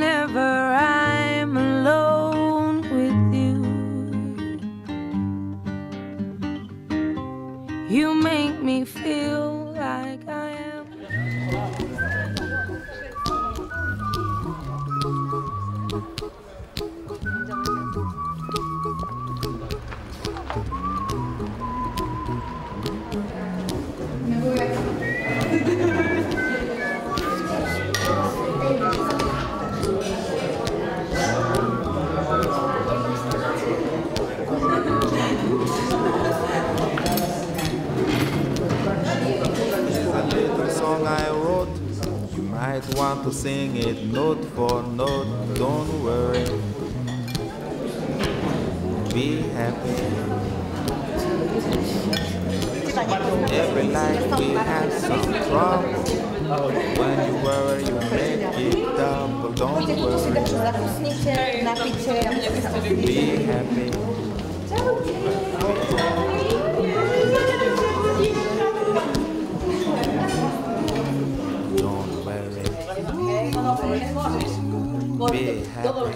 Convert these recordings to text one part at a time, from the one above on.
whenever I'm alone with you. You make me feel like I am. Might want to sing it note for note, don't worry, be happy. Every life we have some trouble. When you worry, you make it double, don't worry, be happy. Be happy.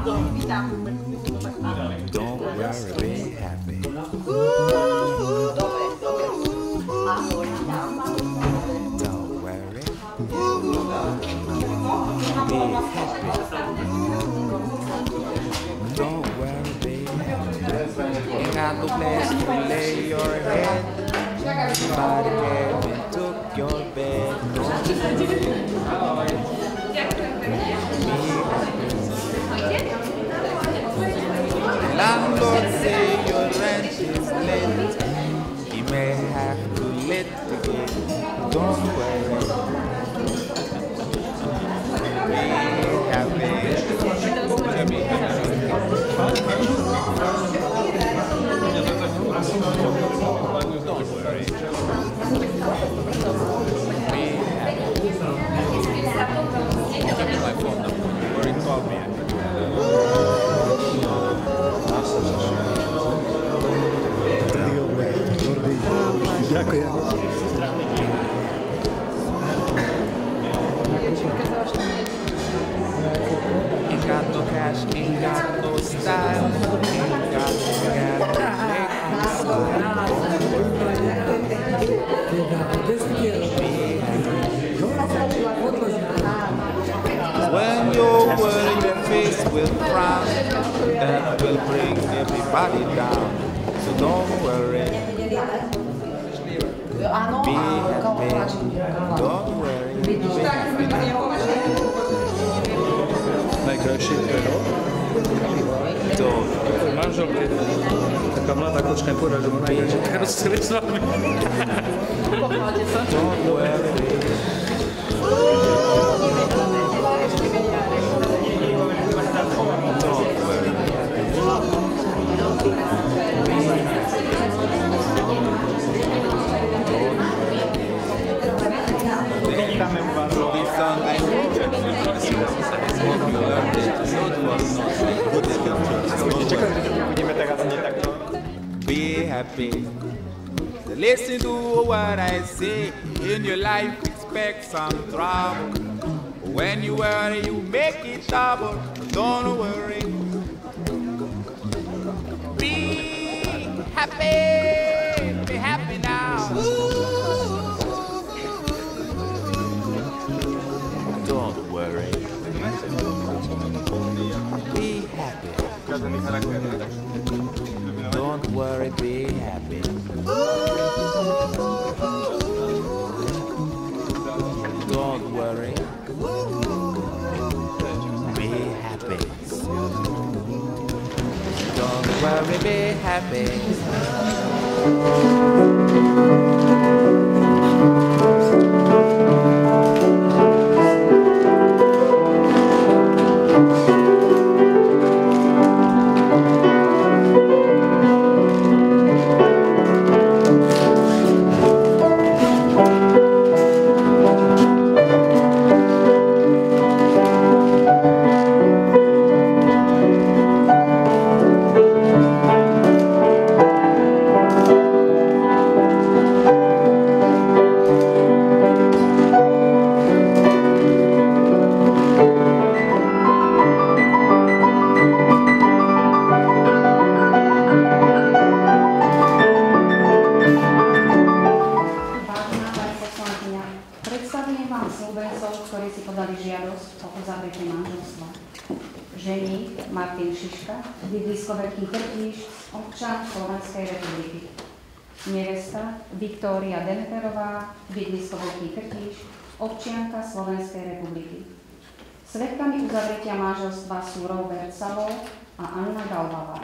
Don't worry, be happy. Don't worry. Be happy. Don't worry, be happy. Ain't got no place to lay your head. Somebody came and took your bed. Landlord say your rent is late. He may have to let the gate. Don't worry. Be happy. Don't worry. Give me my phone number. Or you call me. Дякую. Ain't got no cash, ain't got no style, ain't got no gal to make me smile. When you're worried, you're faced with frowns that will bring everybody down. So don't worry. Be happy. Don't worry. Be happy. Najkrajší rok. Manželke, taká mladá kočka im povedala, že má najkrajší karoseli s vami. Don't worry. Be happy. Listen to what I say. In your life, expect some trouble. When you worry, you make it double. Don't worry. Be happy. Be happy now. Don't worry. Be happy. Don't worry, be happy. Don't worry. Be happy. Don't worry, be happy. manželstva. Žení Martin Šiška, bydlisko Veľký Krtíš, občan Slovenskej republiky. Nevesta Viktória Demeterová, bydlisko Veľký Krtíš, občianka Slovenskej republiky. Svedkami uzavretia manželstva sú Robert Salo a Anna Galbavá.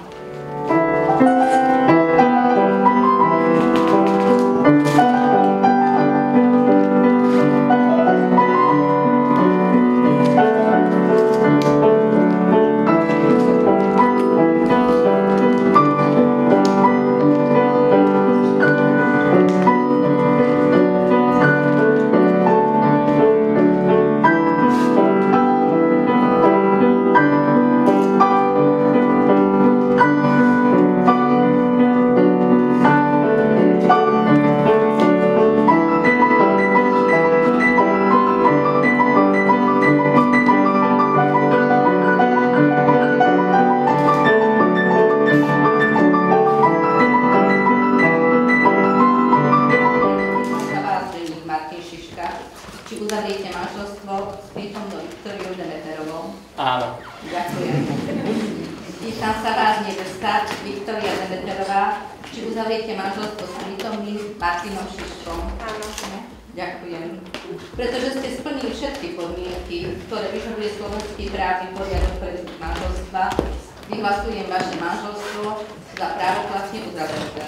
Pretože ste splnili všetky podmienky, ktoré vyžaduje slovenský právny poriadok pre manželstva, vyhlasujem vaše manželstvo za právoplatne uzavreté.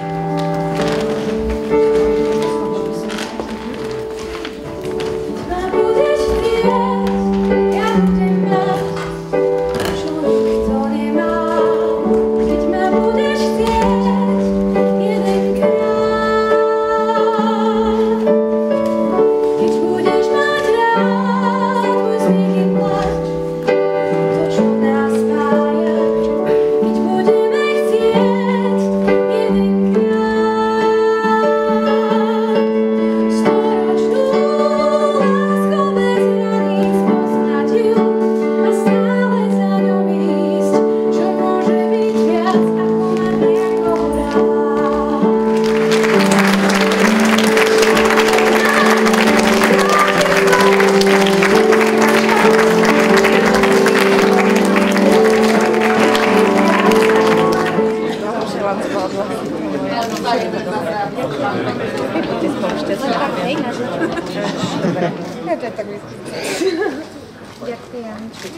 Ďakujem.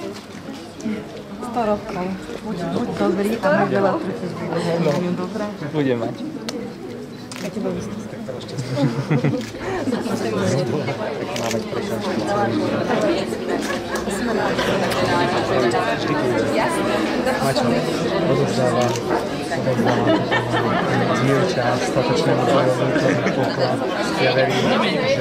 100 rokov. Buď dobrý a mať veľa trúfizby. Dobre? Bude mať. Ja teba vystúpim. Maťo odovzdáva dievča statočnému bojovníkovi poklad. Ja verím, že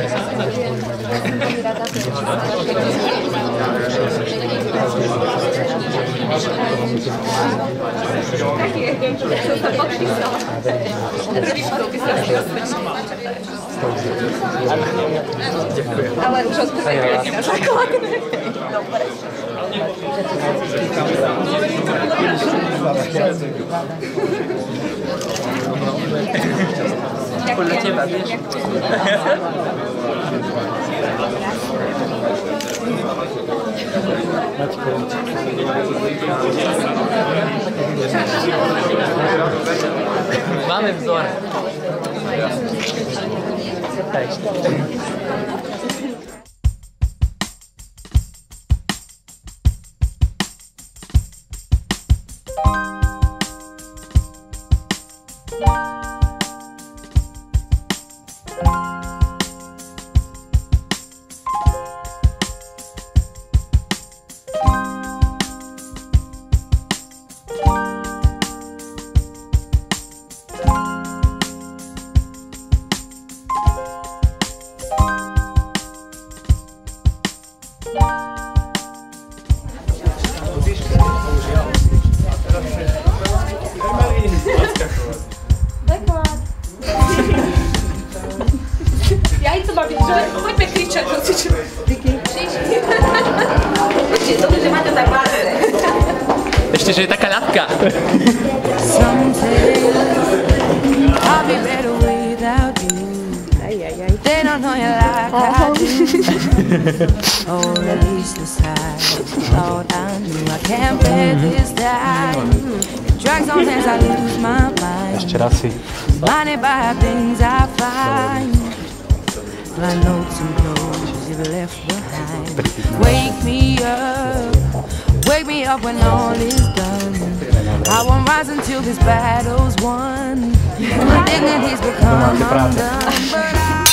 ale už odpovedať na základne. Dobre. Podľa teba, vieš? Máme vzor. Poďme kričať, hocičo. Ty kričíš? Ešte to, že máte tak vážne. Ešte, že je taká ľadka. I'll be better without you. They don't know you like I do. Or at least this time, thought I knew I can't bear this time. It drags on as I lose my mind. Ešte raz si. Blinded by things I find. My notes and clothes you've left behind. Wake me up when all is done. I won't rise until this battle's won. My dignity's become undone, but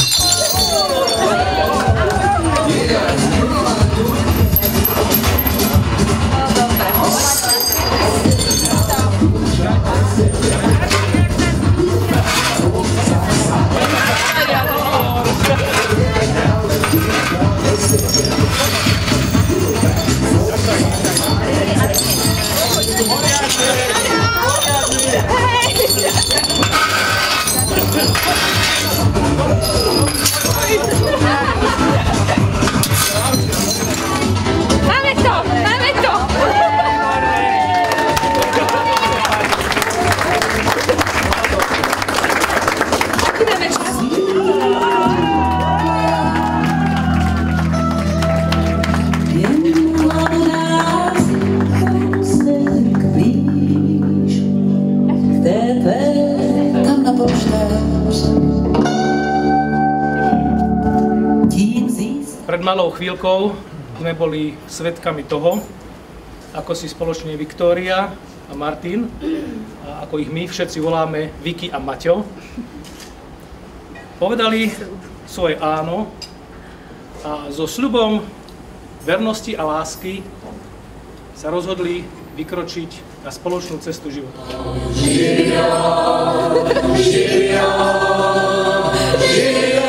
Pred malou chvíľkou sme boli svedkami toho, ako si spoločne Viktória a Martin, a ako ich my všetci voláme Viki a Maťo, povedali svoje áno a so sľubom vernosti a lásky sa rozhodli vykročiť na spoločnú cestu života. Žiria, žiria, žiria.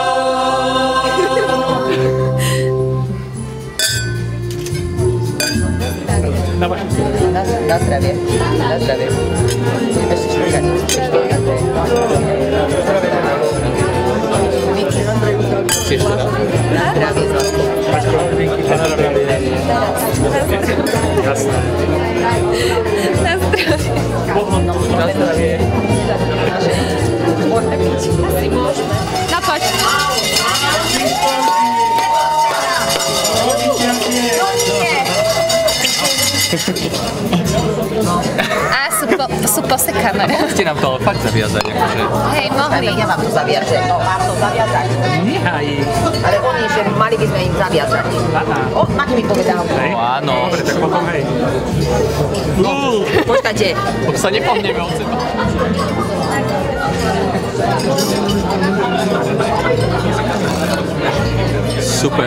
Na zdravie. Na zdravie. Ešte šťakať. Na zdravie. Jasné. Na zdravie. Môžeme byť. Asi môžeme. No poď. A sú posekané. Mohli nám to ale fakt zaviazať, akože. Hej, mohli. Ja vám to zaviažem, no mám to zaviazať. Nehaj. Ale oni, že mali by sme im zaviazať. O, Mati mi povedal. No áno. Dobre, tak potom hej. Počkajte. Už sa nepohneme od seba. Super.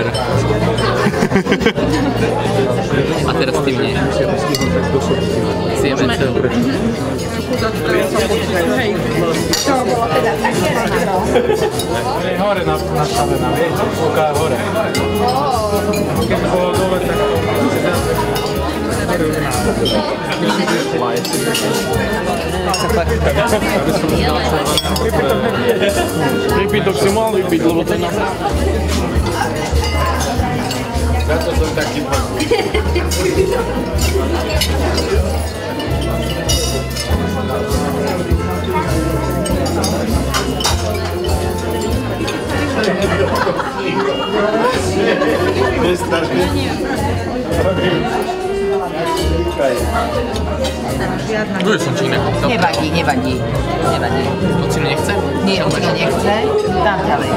A teraz ty mne. Zjeme celú. Je hore nastavená, vieš? Ruka hore. Keď to bolo dole, tak Prípitok si mal vypiť, lebo to na... za to som taký Už som či inak. Nevadí, nevadí. Nevadí. Ocino nechce? Nie, ocino nechce. Dám ďalej.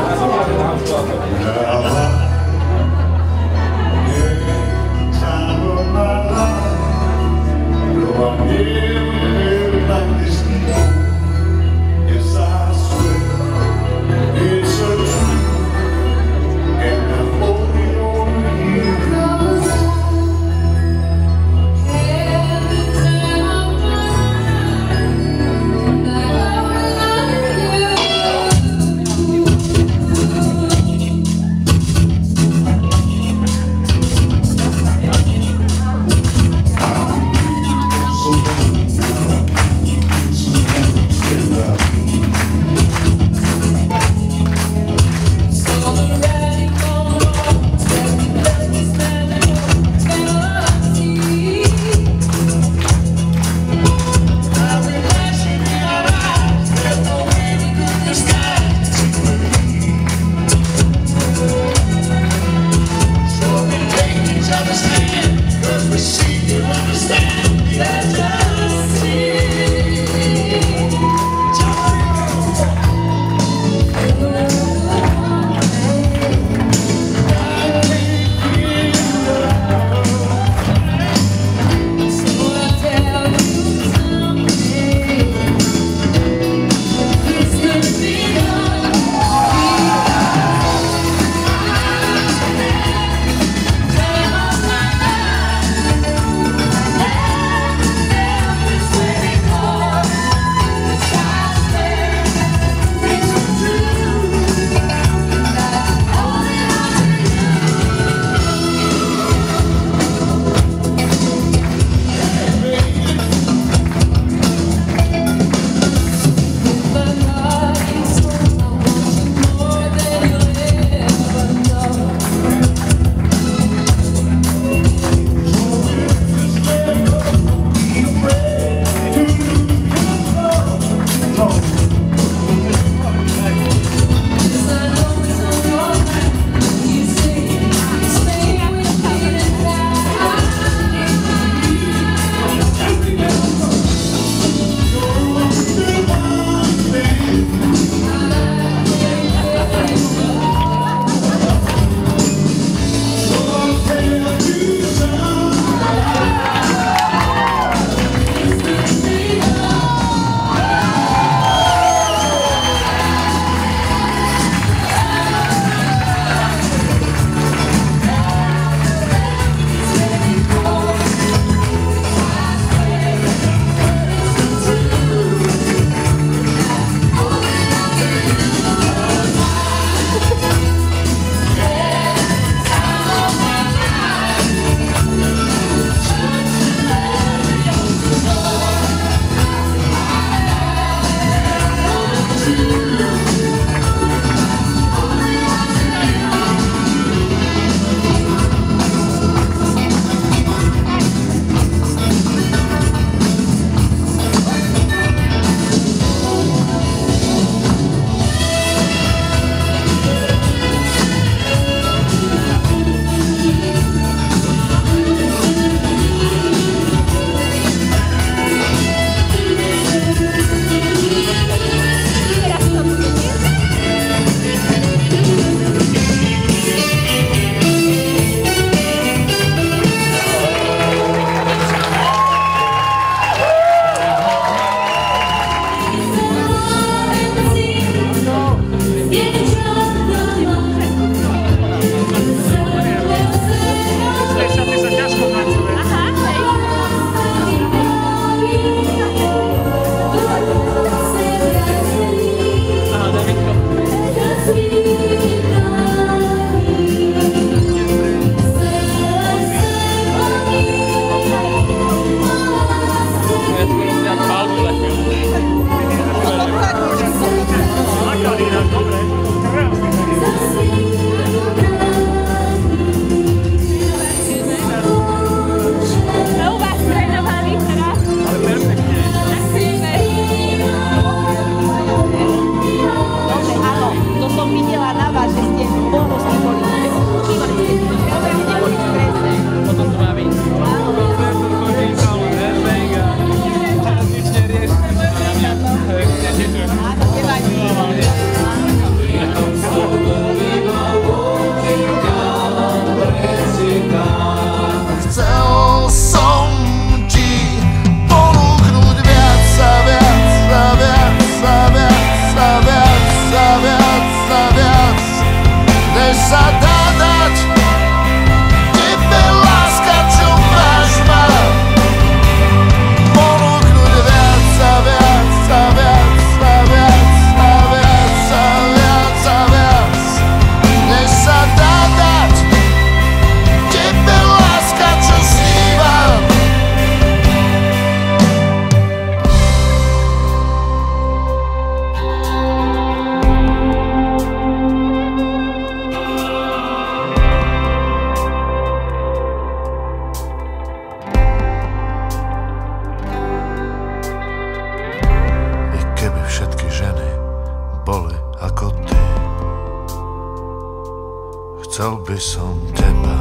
Chcel by som teba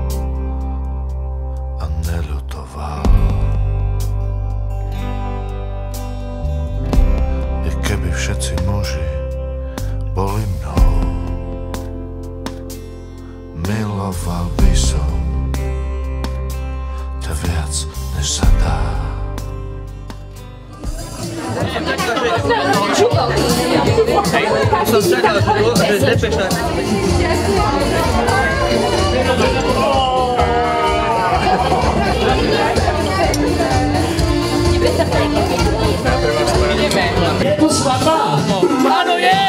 a neľutoval. I keby všetci muži boli mnou, miloval by som ťa viac, než sa dá. Som čakal, že zdepešák. Je tu svadba? Áno, je!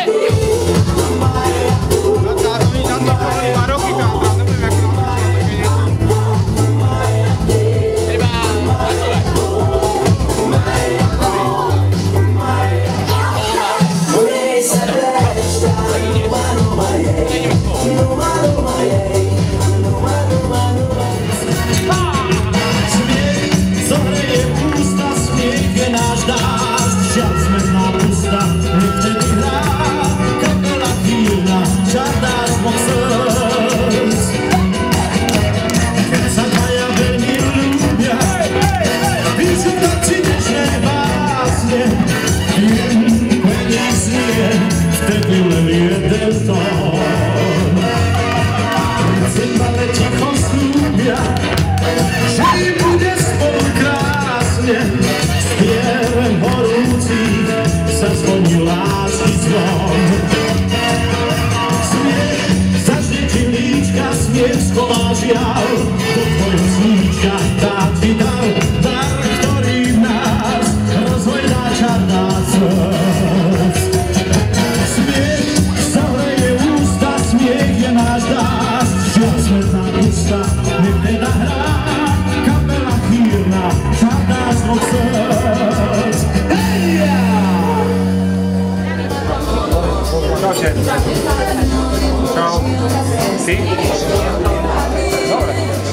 Čau. Ty? Dobre.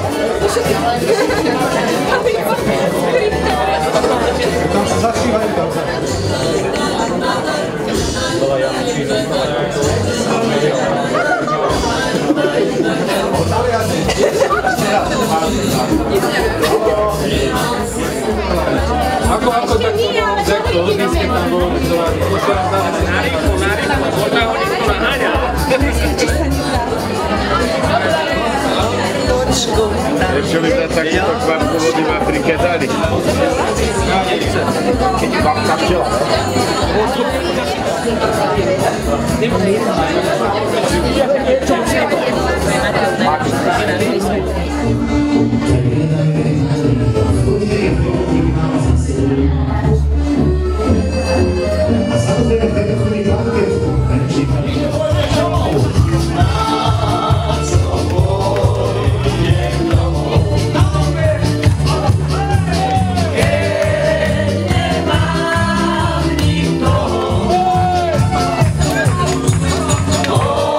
Tam sa začívajú dobre. Ako takto lodiske tam bolo, narýchlo, možná ho niekto naháňa. Ešte by sa takúto kvárku vody v Afrike dali. Keď je babka včela,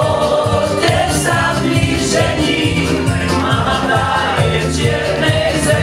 Čierne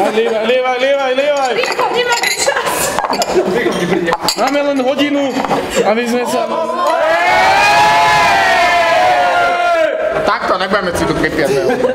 Lievaj! Rýchlo, nemáme čas! Máme len hodinu, aby sme sa... Takto, nebudeme si tu kripiať.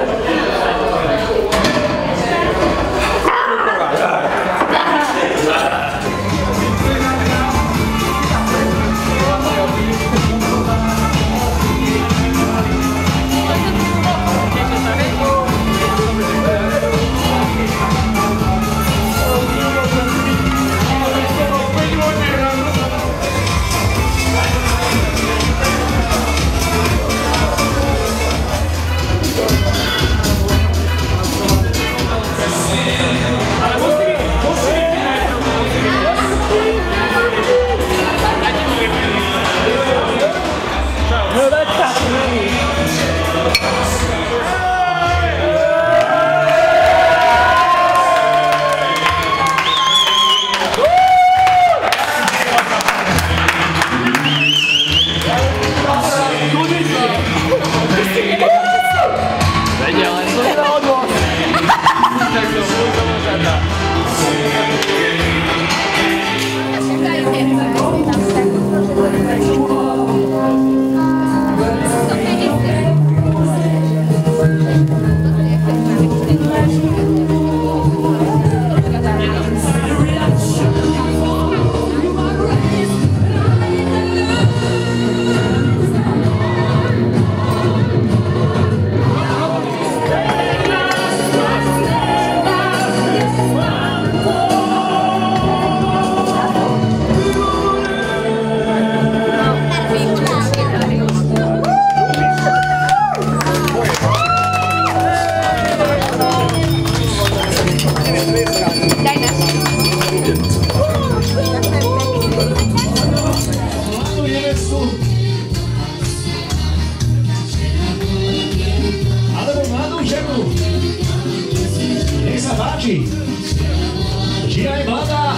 Žia je mladá.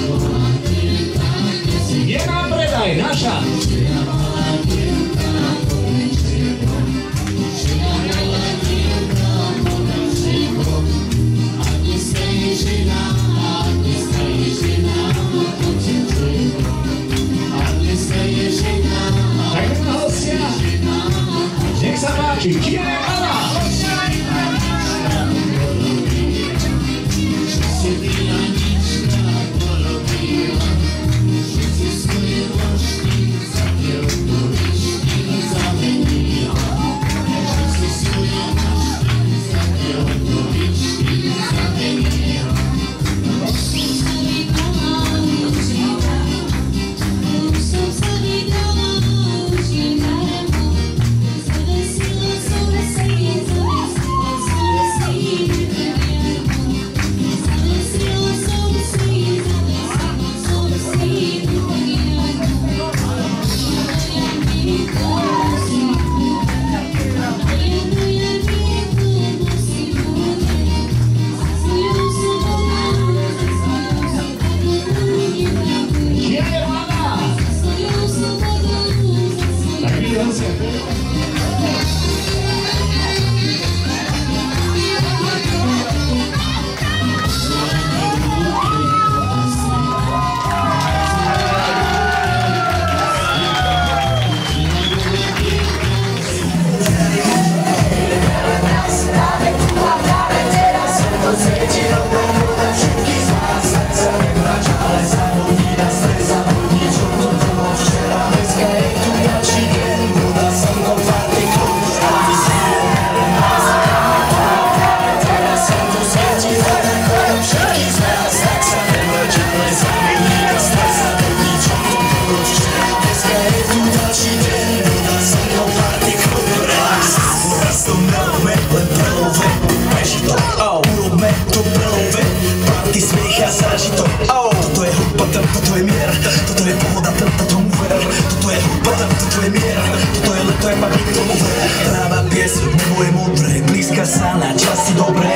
Je na predaj, naša. Tak na hostia. Nech sa páči, Žia je mladá.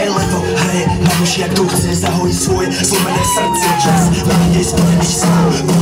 Jak tu chceš zahojiť svoje zlomené srdce, čas na nej spojený s tou.